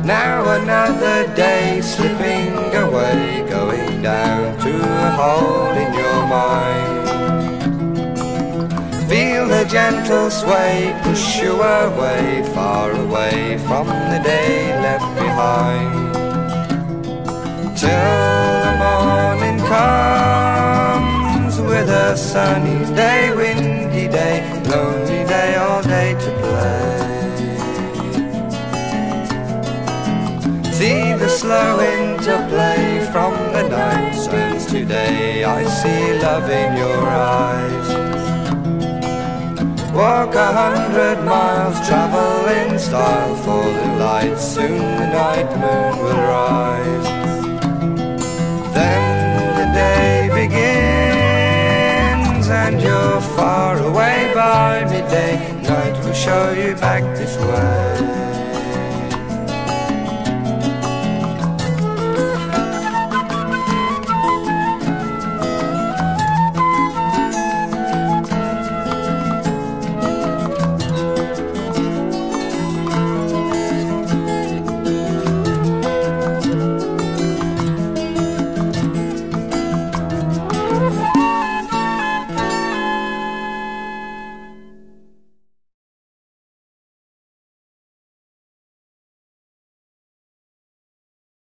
Now another day slipping away, going down to a hole in your mind. Feel the gentle sway push you away, far away from the day left behind. Till the morning comes with a sunny day, windy day, lonely day, all day to play. See the slow interplay from the night, since today I see love in your eyes. Walk 100 miles, travel in style, for the light, soon the night moon will rise. Then the day begins and you're far away by midday, night will show you back this way.